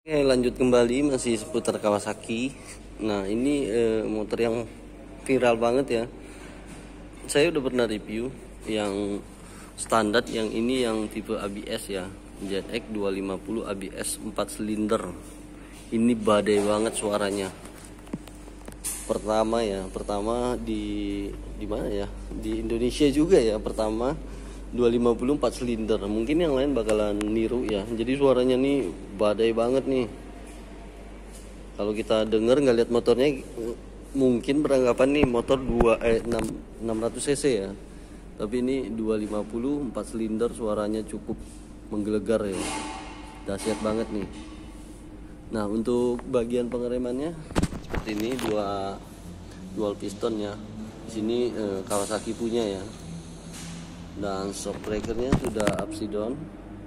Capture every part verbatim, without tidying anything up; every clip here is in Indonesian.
Oke, lanjut kembali masih seputar Kawasaki. Nah, ini eh, motor yang viral banget ya. Saya udah pernah review yang standar, yang ini yang tipe A B S ya, Z X dua lima nol A B S empat silinder. Ini badai banget suaranya. Pertama ya, pertama di di mana ya? Di Indonesia juga ya, pertama dua lima nol empat silinder. Mungkin yang lain bakalan niru ya. Jadi suaranya nih badai banget nih. Kalau kita denger nggak lihat motornya, mungkin beranggapan nih motor dua eh enam ratus cc ya. Tapi ini dua lima nol empat silinder, suaranya cukup menggelegar ya. Dahsyat banget nih. Nah, untuk bagian pengeremannya seperti ini, dua dual piston ya. Di sini eh, Kawasaki punya ya. Dan shock breakernya sudah upside down.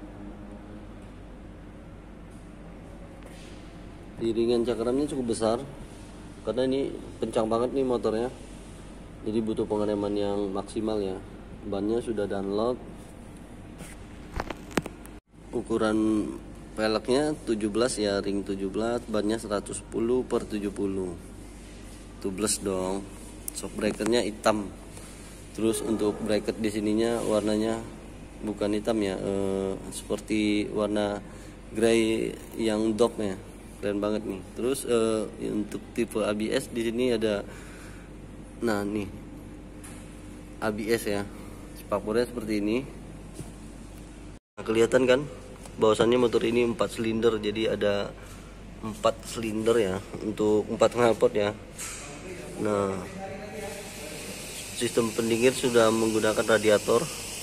Iringan cakramnya cukup besar karena ini kencang banget nih motornya, jadi butuh pengereman yang maksimal ya. Bannya sudah Dunlop. Ukuran peleknya tujuh belas ya, ring tujuh belas, bannya seratus sepuluh per tujuh puluh, tubeless dong. Shock breakernya hitam. Terus untuk bracket di sininya warnanya bukan hitam ya, eh, seperti warna grey yang dop ya, keren banget nih. Terus eh, untuk tipe A B S di sini ada, nah nih A B S ya, spakbornya seperti ini. Nah, kelihatan kan bahwasannya motor ini empat silinder, jadi ada empat silinder ya untuk empat knalpot ya. Nah, sistem pendingin sudah menggunakan radiator.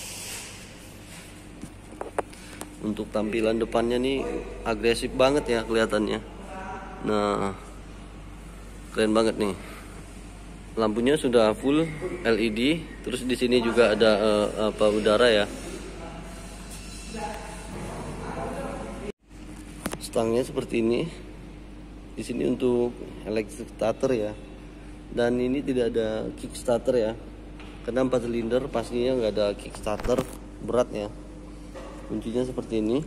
Untuk tampilan depannya nih agresif banget ya kelihatannya. Nah, keren banget nih. Lampunya sudah full L E D. Terus di sini juga ada uh, apa udara ya. Stangnya seperti ini. Di sini untuk electric starter ya. Dan ini tidak ada kickstarter ya, karena empat silinder pastinya nggak ada kickstarter, berat ya. Kuncinya seperti ini.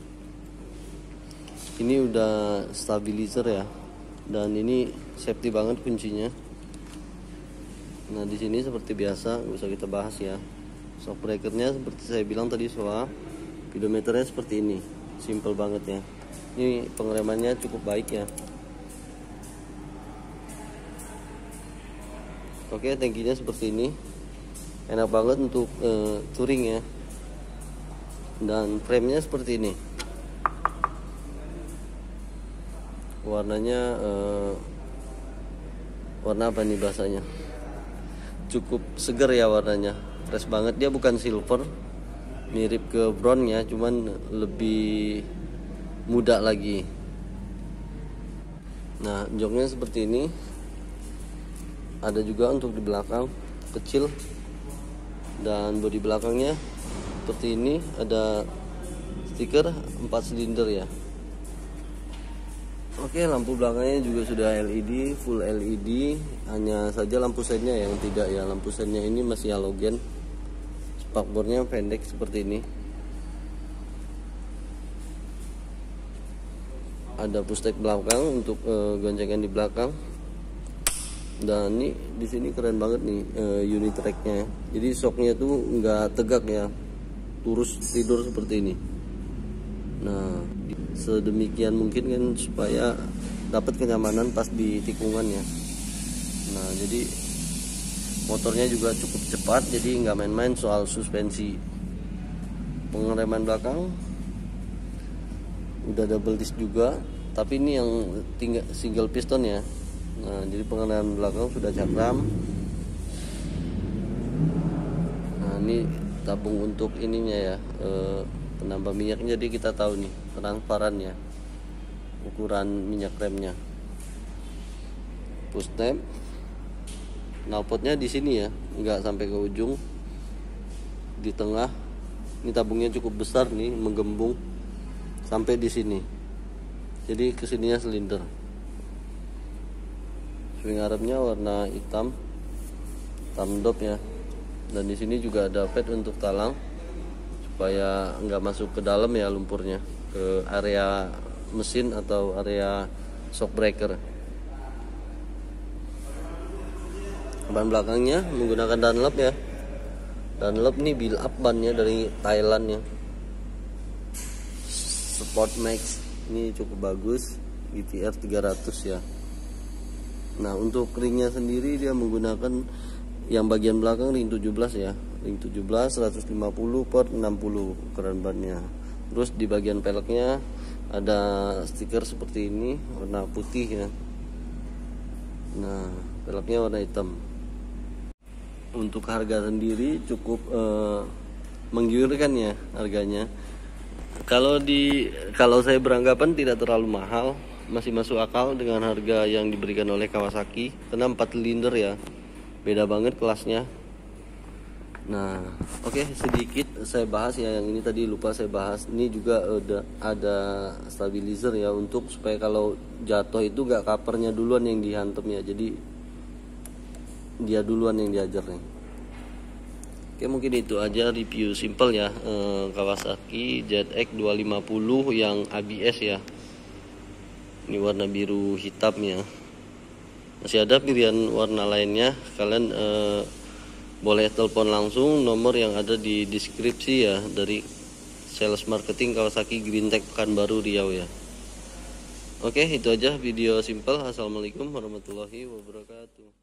Ini udah stabilizer ya, dan ini safety banget kuncinya. Nah, di sini seperti biasa nggak usah kita bahas ya. Shock breakernya seperti saya bilang tadi, soal speedometernya seperti ini, simple banget ya. Ini pengeremannya cukup baik ya. Oke, tankinya seperti ini, enak banget untuk uh, touring ya. Dan frame-nya seperti ini, warnanya uh, warna apa nih bahasanya, cukup seger ya warnanya, fresh banget. Dia bukan silver, mirip ke brown ya, cuman lebih muda lagi. Nah, joknya seperti ini. Ada juga untuk di belakang kecil, dan bodi belakangnya seperti ini, ada stiker empat silinder ya. Oke, lampu belakangnya juga sudah L E D, full L E D. Hanya saja lampu sennya yang tidak ya. Lampu sennya ini masih halogen. Spakbornya pendek seperti ini. Ada pushtek belakang untuk uh, goncengan di belakang. Dan ini di sini keren banget nih uh, unit tracknya. Jadi shocknya tuh nggak tegak ya, lurus tidur seperti ini. Nah, sedemikian mungkin kan supaya dapat kenyamanan pas di tikungannya. Nah, jadi motornya juga cukup cepat, jadi nggak main-main soal suspensi. Pengereman belakang udah double disc juga, tapi ini yang tinggal single piston ya. Nah, jadi pengereman belakang sudah cakram. Nah, ini tabung untuk ininya ya, e, penambah minyak. Jadi kita tahu nih transparan ya ukuran minyak remnya. Push tab, knalpotnya di sini ya, nggak sampai ke ujung, di tengah. Ini tabungnya cukup besar nih, menggembung sampai di sini. Jadi kesininya silinder. Swing armnya warna hitam, hitam dop ya. Dan di sini juga ada pad untuk talang supaya nggak masuk ke dalam ya lumpurnya, ke area mesin atau area shock breaker. Ban belakangnya menggunakan Dunlop ya. Dunlop nih build up bannya dari Thailand ya. Sport Max ini cukup bagus, G T R tiga ratus ya. Nah, untuk ringnya sendiri dia menggunakan yang bagian belakang ring tujuh belas ya. Ring tujuh belas seratus lima puluh per enam puluh ukuran bannya. Terus di bagian peleknya ada stiker seperti ini warna putih ya. Nah, peleknya warna hitam. Untuk harga sendiri cukup eh, menggiurkan ya harganya. Kalau di kalau saya beranggapan tidak terlalu mahal, masih masuk akal dengan harga yang diberikan oleh Kawasaki. Karena empat silinder ya, beda banget kelasnya. Nah, oke okay, sedikit saya bahas ya, yang ini tadi lupa saya bahas. Ini juga ada ada stabilizer ya, untuk supaya kalau jatuh itu gak covernya duluan yang dihantam ya. Jadi dia duluan yang diajar nih. Oke, mungkin itu aja review simple ya eh, Kawasaki Z X dua lima nol yang A B S ya. Ini warna biru hitam ya. Masih ada pilihan warna lainnya. Kalian eh, boleh telepon langsung nomor yang ada di deskripsi ya, dari sales marketing Kawasaki Green Tech Pekanbaru Riau ya. Oke, itu aja video simple. Assalamualaikum warahmatullahi wabarakatuh.